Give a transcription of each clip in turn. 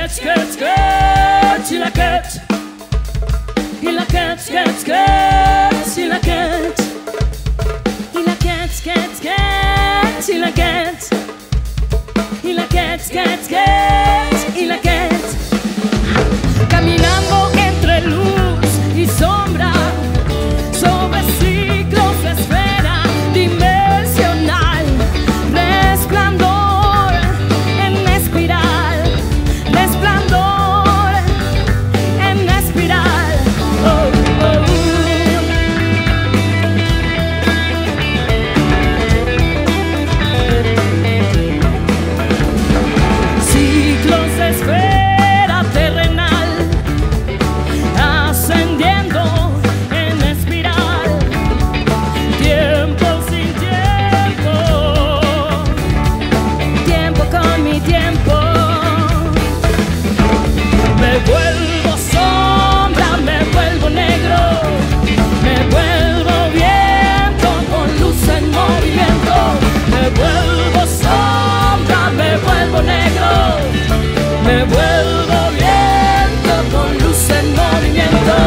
Caminando entre luz y sombra, sobre ciclos de esfera dimensional, resplandor en espiral, resplandor en espiral. Oh, oh. Ciclos de esfera terrenal, ascendiendo en espiral, tiempo sin tiempo, tiempo con mi tiempo. Me vuelvo sombra, me vuelvo negro, me vuelvo viento con luz en movimiento. Me vuelvo sombra, me vuelvo negro, me vuelvo viento con luz en movimiento.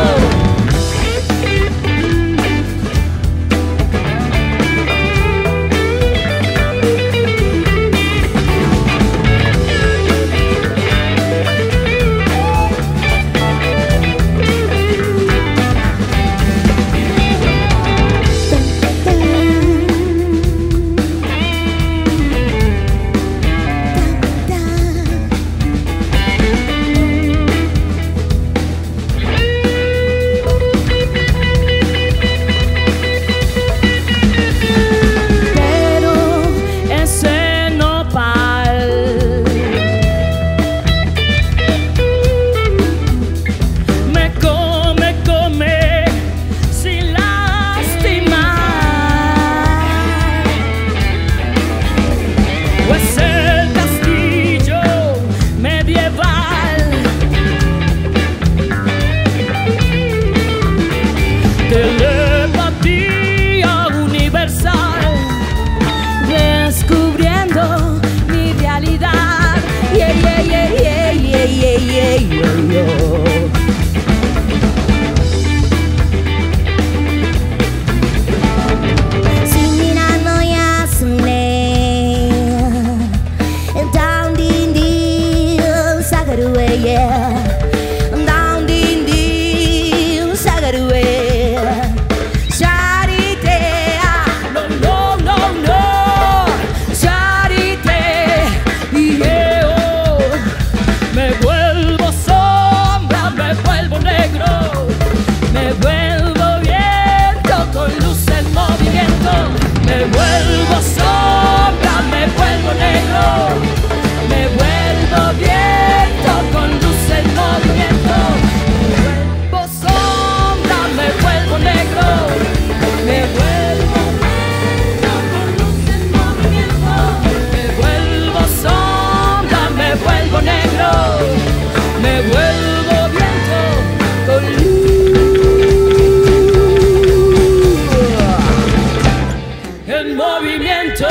Telepatía universal, descubriendo mi realidad. Yeah, yeah, yeah, yeah, yeah, yeah, yeah, yeah, yeah. Down ding ding, sagarue. Charité, no no no no, charité, yeah, oh. Me vuelvo sombra, me vuelvo negro, me vuelvo viento con luz en movimiento. Me vuelvo sombra, me vuelvo negro, me vuelvo viento con luz en movimiento. Me vuelvo sombra, me vuelvo negro, me vuelvo viento con luz en movimiento. Me vuelvo sombra, me vuelvo negro, me vuelvo viento con luz en movimiento.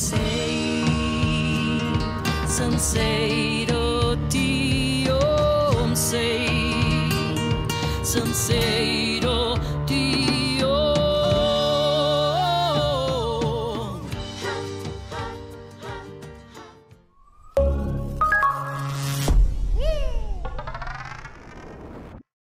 Some say to ti, some say